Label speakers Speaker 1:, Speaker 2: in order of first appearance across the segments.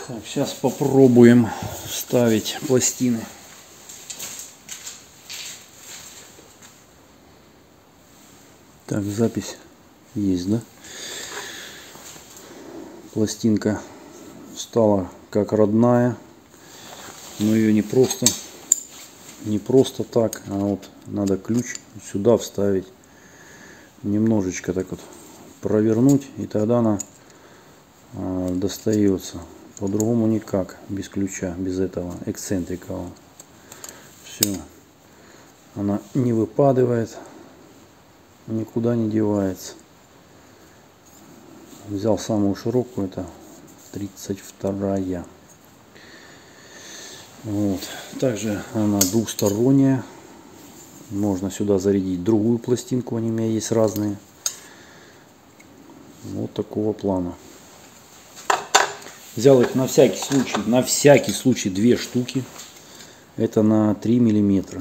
Speaker 1: Так, сейчас попробуем вставить пластины. Так, запись есть, да? Пластинка стала как родная, но ее не просто так, а вот надо ключ сюда вставить, немножечко так вот провернуть, и тогда она достается. По-другому никак, без ключа, без этого эксцентрикового. Все, она не выпадывает, никуда не девается. Взял самую широкую, это 32-я. Вот. Также она двухсторонняя. Можно сюда зарядить другую пластинку, они у меня есть разные. Вот такого плана. Взял их на всякий случай 2 штуки. Это на 3 миллиметра.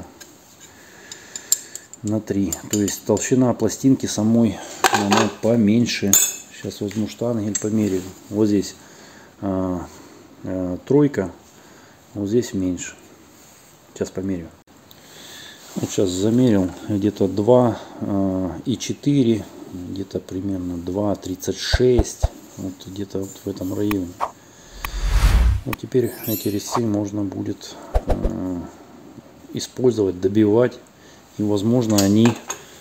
Speaker 1: На 3. То есть толщина пластинки самой она поменьше. Сейчас возьму штангель, померяю. Вот здесь тройка, вот здесь меньше. Сейчас померяю. Вот сейчас замерил где-то 2,4, где-то примерно 2,36, вот где-то вот в этом районе. Вот теперь эти резцы можно будет использовать, добивать, и возможно они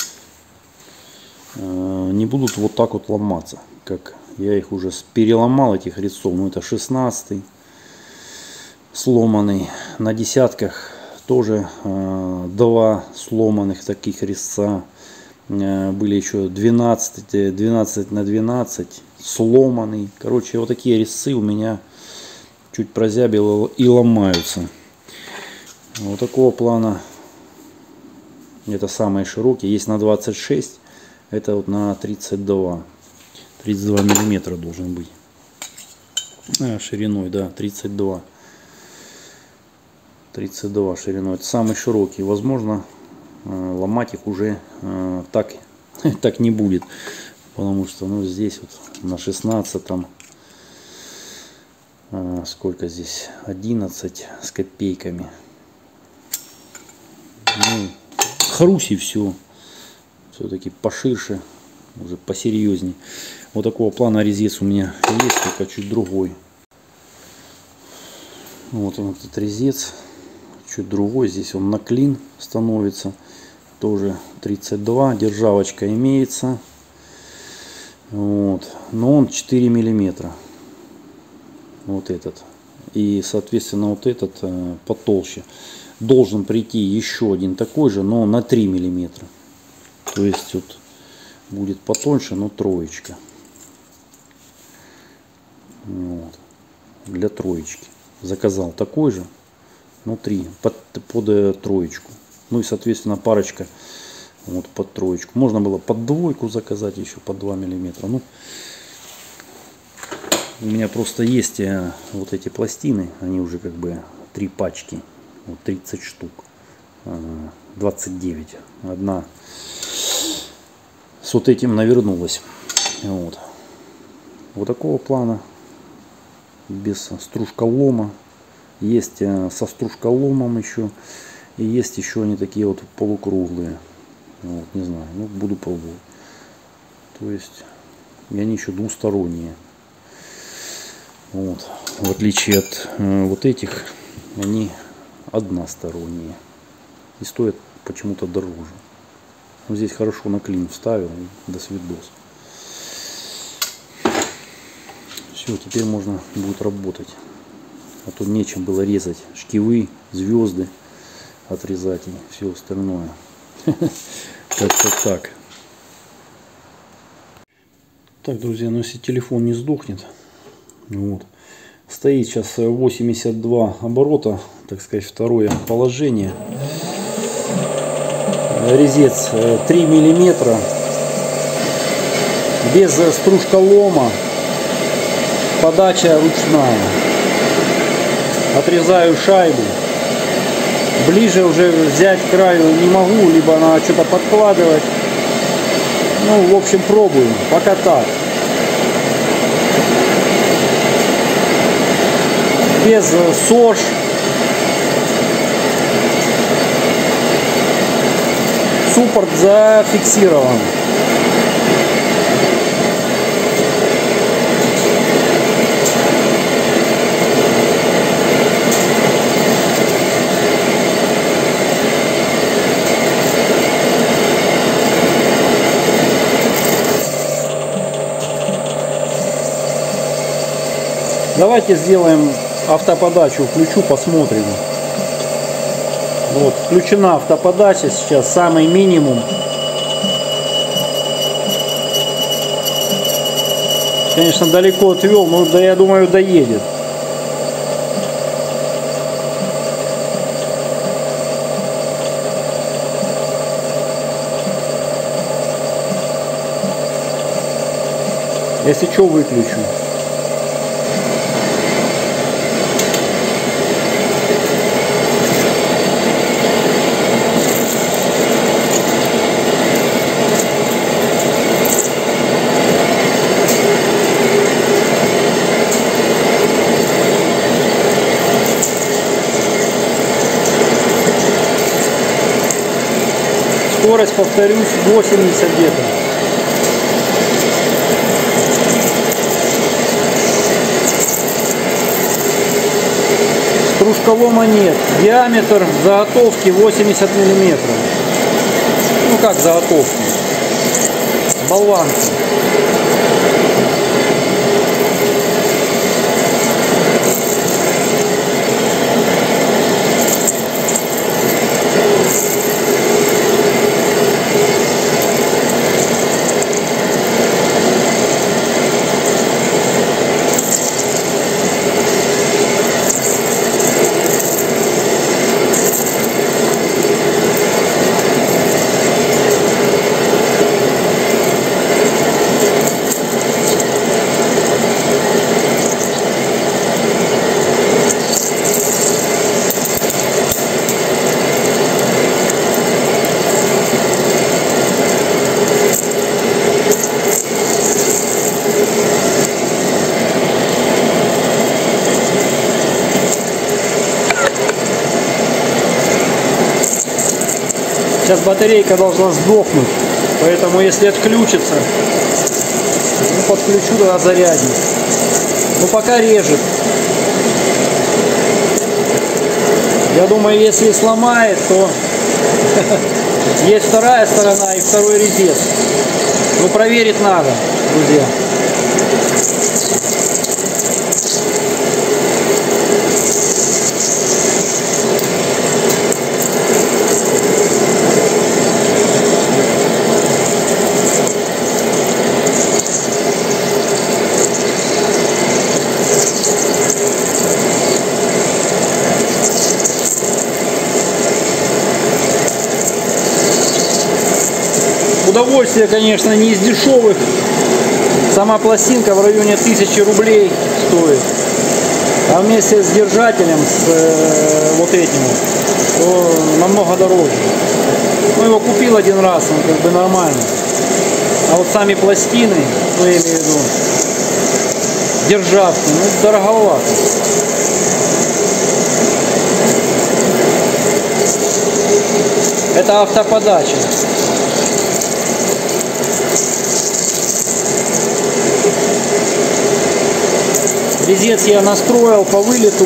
Speaker 1: не будут вот так вот ломаться, как я их уже переломал, этих резцов. Ну, это 16-й сломанный, на десятках тоже 2 сломанных таких резца, были еще 12 на 12 сломанный. Короче, вот такие резцы у меня чуть прозябило и ломаются. Вот такого плана. Это самые широкие, есть на 26. Это вот на 32 миллиметра должен быть шириной, да, 32 шириной. Это самый широкий. Возможно, ломать их уже так не будет, потому что ну здесь вот на 16 там сколько здесь, 11 с копейками. Ну, хрусь и все. Все-таки поширше, уже посерьезнее. Вот такого плана резец у меня есть, только чуть другой. Вот он, этот резец, чуть другой. Здесь он на клин становится. Тоже 32, державочка имеется. Вот. Но он 4 миллиметра. Вот этот. И соответственно вот этот потолще. Должен прийти еще один такой же, но на 3 миллиметра. То есть вот будет потоньше, но троечка. Вот. Для троечки. Заказал такой же, но 3 под троечку. Ну и соответственно парочка вот под троечку. Можно было под двойку заказать еще под 2 миллиметра. Ну, у меня просто есть вот эти пластины. Они уже как бы 3 пачки. Вот 30 штук. 29. Одна с вот этим навернулась. Вот такого плана. Без стружколома. Есть со стружколомом еще. И есть еще они такие вот полукруглые. Вот, не знаю. Ну, буду пробовать. То есть, и они еще двусторонние. Вот. В отличие от вот этих, они односторонние. И стоят почему-то дороже. Но здесь хорошо на клин вставил. И до свидос. Все, теперь можно будет работать. А то нечем было резать шкивы, звезды, отрезать и все остальное. Как-то так. Так, друзья, ну если телефон не сдохнет, вот, стоит сейчас 82 оборота, так сказать, второе положение. Резец 3 миллиметра, без стружколома, подача ручная. Отрезаю шайбу. Ближе уже взять к краю не могу, либо надо что-то подкладывать. Ну, в общем, пробуем. Пока так. без СОЖ. Суппорт зафиксирован. Давайте сделаем автоподачу, включу, посмотрим. Вот, включена автоподача сейчас, самый минимум. Конечно, далеко отвел, но да, я думаю, доедет. Если что, выключу. Скорость, повторюсь, 80 где-то. Стружколома нет. Диаметр заготовки 80 миллиметров. Ну как заготовки? Болванки. Сейчас батарейка должна сдохнуть, поэтому если отключится, ну, подключу туда зарядник. Ну пока режет. Я думаю, если сломает, то есть вторая сторона и второй резец. Ну проверить надо, друзья. Удовольствие, конечно, не из дешевых. Сама пластинка в районе 1000 рублей стоит. А вместе с держателем, с вот этим, то намного дороже. Ну, его купил один раз, он как бы нормально. А вот сами пластины, ну, я имею в виду, державки, ну, дороговато. Это автоподача. Резец я настроил по вылету,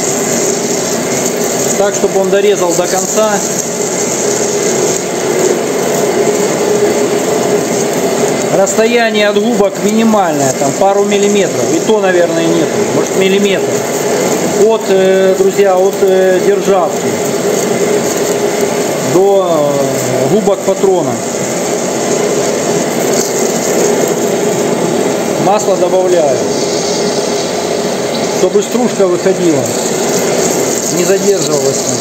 Speaker 1: так, чтобы он дорезал до конца. Расстояние от губок минимальное, там пару миллиметров, и то, наверное, нет, может миллиметр. От, друзья, от державки до губок патрона. Масло добавляю, чтобы стружка выходила, не задерживалась там.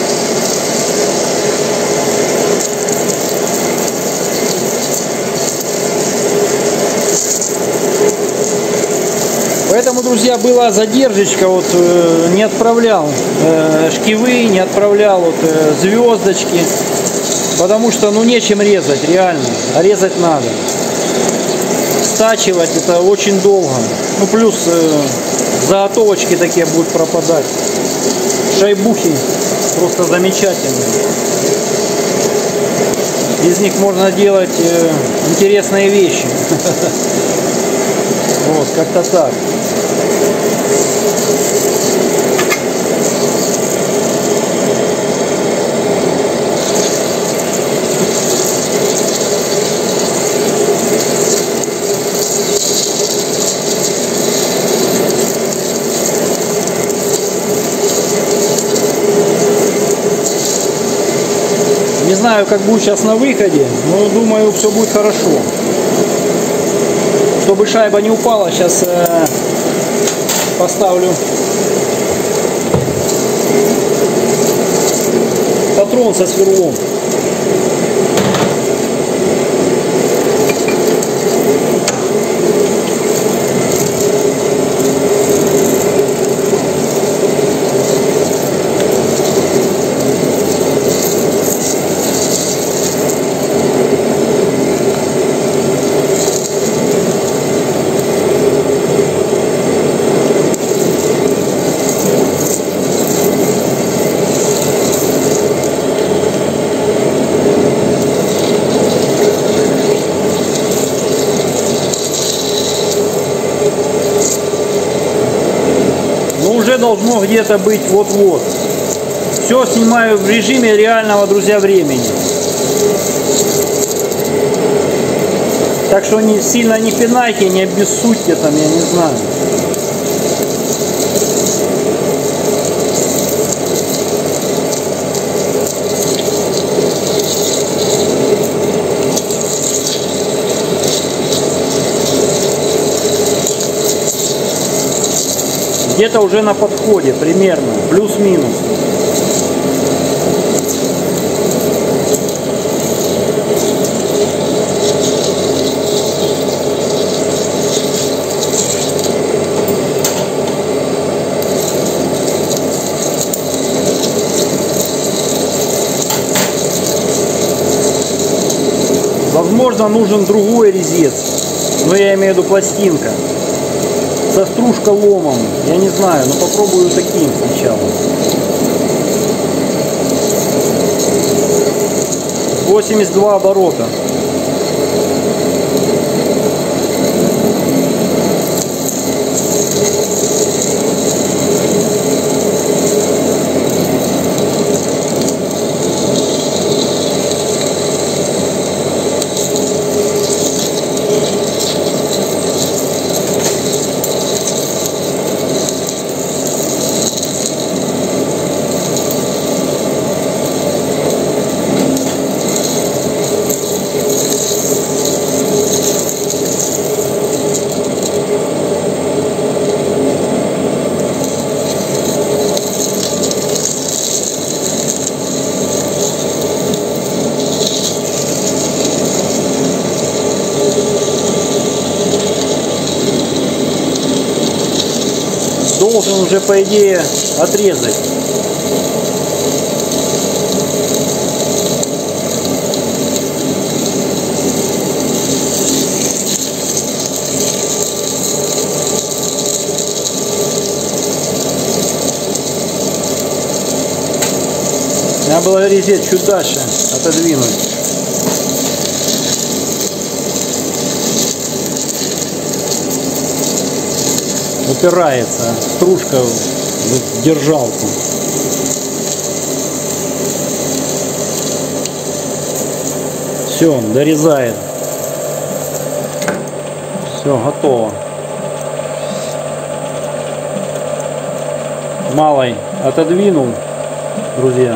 Speaker 1: Поэтому, друзья, была задержечка, вот не отправлял шкивы, не отправлял вот, звездочки, потому что ну нечем резать, реально, а резать надо. Стачивать это очень долго, ну плюс Заготовочки такие будут пропадать. Шайбухи просто замечательные. Из них можно делать интересные вещи. Вот, как-то так. Не знаю, как будет сейчас на выходе, но думаю, все будет хорошо. Чтобы шайба не упала, сейчас поставлю патрон со сверлом. Уже должно где-то быть вот-вот. Все снимаю в режиме реального, друзья, времени. Так что не сильно не пинайте, не обессудьте там, я не знаю. Где-то уже на подходе, примерно, плюс-минус. Возможно, нужен другой резец, но я имею в виду пластинка. Со стружколомом, я не знаю, но попробую таким сначала. 82 оборота. Должен уже, по идее, отрезать. Надо было резать чуть дальше, отодвинуть. Упирается стружка в держалку. Все, дорезает. Все, готово. Малой отодвинул, друзья.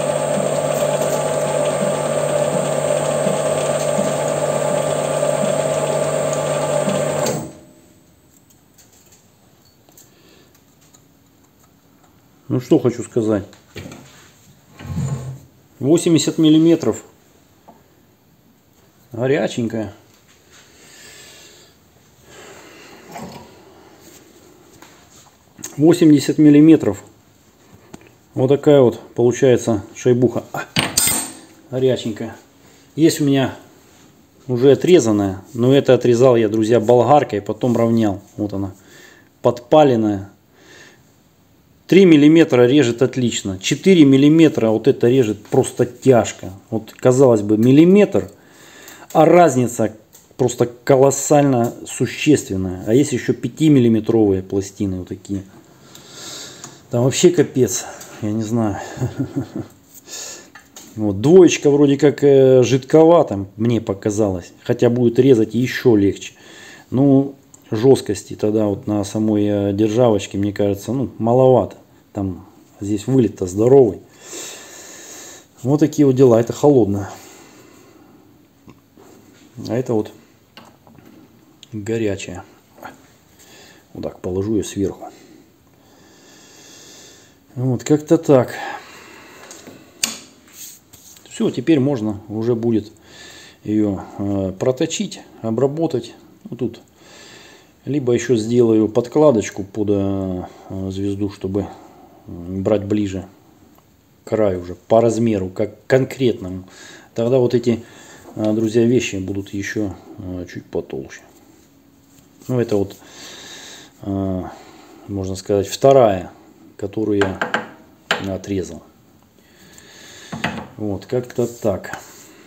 Speaker 1: Ну что хочу сказать. 80 миллиметров. Горяченькая. миллиметров. Вот такая вот получается шайбуха. Горяченькая. Есть у меня уже отрезанная. Но это отрезал я, друзья, болгаркой. Потом равнял. Вот она. подпаленная. 3 миллиметра режет отлично. 4 миллиметра вот это режет просто тяжко. Вот казалось бы миллиметр, а разница просто колоссально существенная. А есть еще 5-миллиметровые пластины вот такие. Там вообще капец. Я не знаю. Вот, двоечка вроде как жидковата, мне показалось. Хотя будет резать еще легче. Ну, жесткости тогда вот на самой державочке, мне кажется, ну, маловато. Там здесь вылет-то здоровый. Вот такие вот дела. Это холодно. А это вот горячая. Вот так положу ее сверху. Вот как-то так. Все, теперь можно уже будет ее проточить, обработать. Вот тут либо еще сделаю подкладочку под звезду, чтобы брать ближе к краю уже по размеру, как конкретному. Тогда вот эти, друзья, вещи будут еще чуть потолще. Ну, это вот, можно сказать, вторая, которую я отрезал. Вот, как-то так.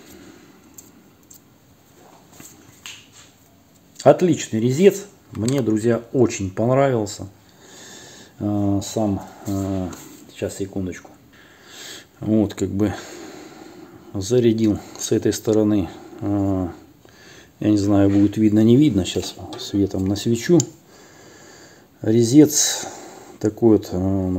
Speaker 1: Отличный резец. Мне, друзья, очень понравился. Сам, сейчас, секундочку. Вот, как бы зарядил с этой стороны. Я не знаю, будет видно, не видно. Сейчас светом насвечу. Резец такой вот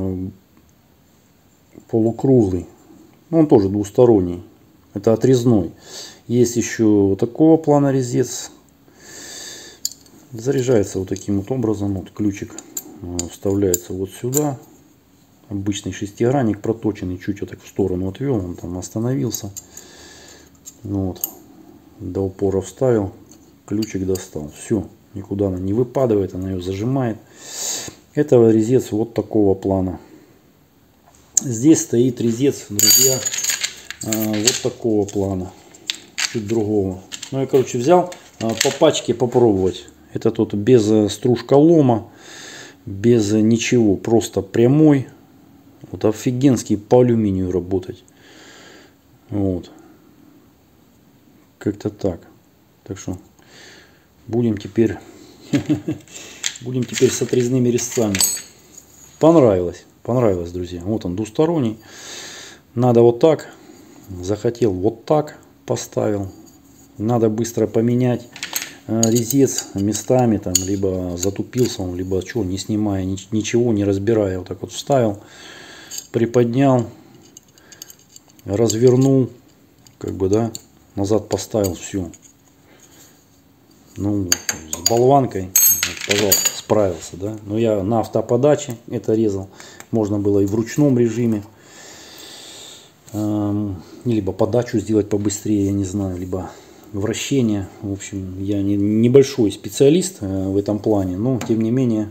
Speaker 1: полукруглый. Он тоже двусторонний. Это отрезной. Есть еще вот такого плана резец. Заряжается вот таким вот образом. Вот ключик вставляется вот сюда. Обычный шестигранник проточенный. Чуть вот так в сторону отвел. Он там остановился. Вот. До упора вставил. Ключик достал. Все. Никуда она не выпадает. Она ее зажимает. Это резец вот такого плана. Здесь стоит резец, друзья, вот такого плана, чуть другого. Ну, я, короче, взял по пачке попробовать. Это тут без стружколома, без ничего, просто прямой. Вот офигенский по алюминию работать. Вот. Как-то так. Так что будем теперь с отрезными резцами. Понравилось. Понравилось, друзья. Вот он, двусторонний. Надо вот так. Захотел вот так. Поставил. Надо быстро поменять резец местами. Там, либо затупился он, либо что, не снимая ничего, не разбирая. Вот так вот вставил. Приподнял. Развернул. Как бы, да. Назад поставил. Все. Ну, с болванкой, пожалуйста, справился, да. Но я на автоподаче это резал. Можно было и в ручном режиме. Либо подачу сделать побыстрее, я не знаю. Либо вращение. В общем, я небольшой специалист в этом плане. Но, тем не менее,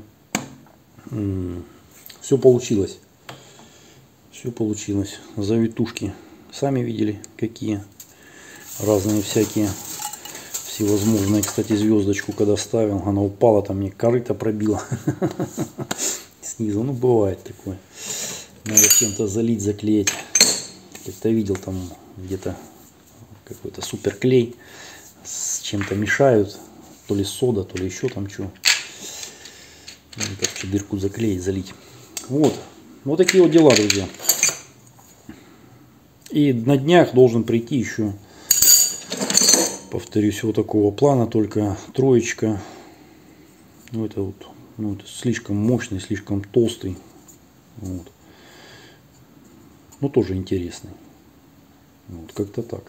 Speaker 1: все получилось. Все получилось. Завитушки сами видели, какие. Разные всякие. Всевозможные. Кстати, звездочку когда ставил, она упала, там мне корыто пробила снизу. Ну, бывает такое. Надо чем-то залить, заклеить. Как-то видел там где-то какой-то суперклей. С чем-то мешают. То ли сода, то ли еще там что. Короче, дырку заклеить, залить. Вот. Вот такие вот дела, друзья. И на днях должен прийти еще, повторюсь, вот такого плана, только троечка. Ну, это вот, ну, это слишком мощный, слишком толстый. Вот. Но тоже интересный. Вот, как-то так.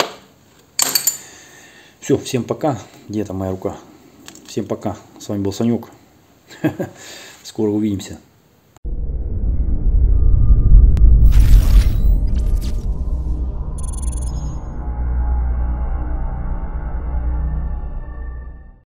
Speaker 1: Все, всем пока. Где там моя рука? Всем пока. С вами был Санек. Скоро увидимся.